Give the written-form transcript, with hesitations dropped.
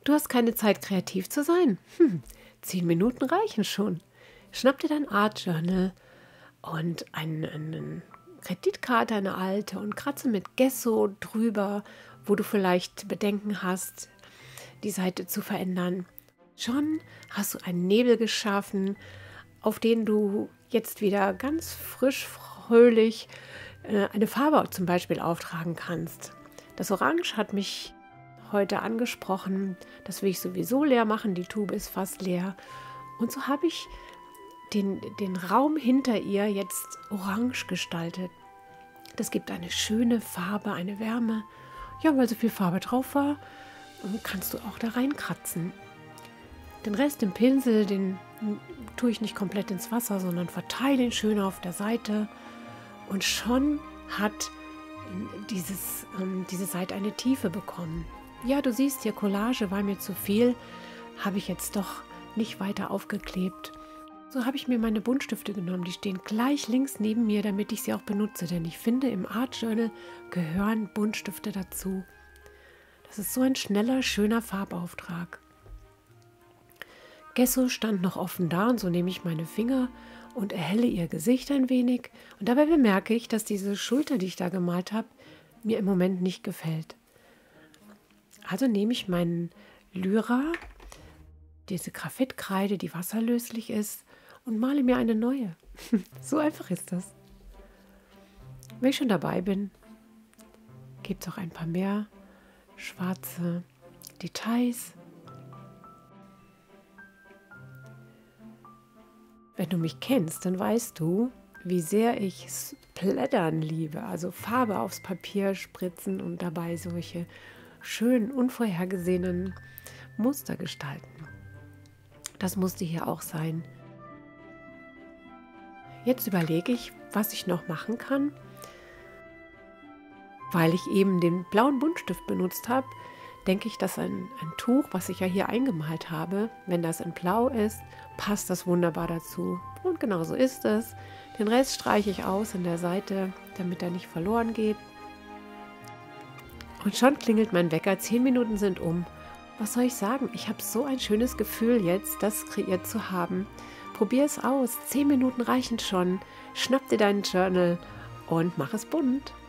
Du hast keine Zeit, kreativ zu sein? 10 Minuten reichen schon. Schnapp dir dein Art Journal und eine Kreditkarte, eine alte, und kratze mit Gesso drüber, wo du vielleicht Bedenken hast, die Seite zu verändern. Schon hast du einen Nebel geschaffen, auf den du jetzt wieder ganz frisch, fröhlich eine Farbe zum Beispiel auftragen kannst. Das Orange hat mich heute angesprochen. Das will ich sowieso leer machen. Die Tube ist fast leer. Und so habe ich den Raum hinter ihr jetzt orange gestaltet. Das gibt eine schöne Farbe, eine Wärme. Ja, weil so viel Farbe drauf war, kannst du auch da reinkratzen. Den Rest im Pinsel, den tue ich nicht komplett ins Wasser, sondern verteile ihn schön auf der Seite. Und schon hat diese Seite eine Tiefe bekommen. Ja, du siehst hier, Collage war mir zu viel, habe ich jetzt doch nicht weiter aufgeklebt. So habe ich mir meine Buntstifte genommen, die stehen gleich links neben mir, damit ich sie auch benutze, denn ich finde, im Art Journal gehören Buntstifte dazu. Das ist so ein schneller, schöner Farbauftrag. Gesso stand noch offen da und so nehme ich meine Finger und erhelle ihr Gesicht ein wenig. Und dabei bemerke ich, dass diese Schulter, die ich da gemalt habe, mir im Moment nicht gefällt. Also nehme ich meinen Lyra, diese Graphitkreide, die wasserlöslich ist, und male mir eine neue. So einfach ist das. Wenn ich schon dabei bin, gibt es auch ein paar mehr schwarze Details. Wenn du mich kennst, dann weißt du, wie sehr ich Splattern liebe, also Farbe aufs Papier spritzen und dabei solche schönen, unvorhergesehenen Muster gestalten. Das musste hier auch sein. Jetzt überlege ich, was ich noch machen kann. Weil ich eben den blauen Buntstift benutzt habe, denke ich, dass ein Tuch, was ich ja hier eingemalt habe, wenn das in Blau ist, passt das wunderbar dazu. Und genau so ist es. Den Rest streiche ich aus in der Seite, damit er nicht verloren geht. Und schon klingelt mein Wecker, 10 Minuten sind um. Was soll ich sagen? Ich habe so ein schönes Gefühl jetzt, das kreiert zu haben. Probier es aus, 10 Minuten reichen schon. Schnapp dir dein Journal und mach es bunt.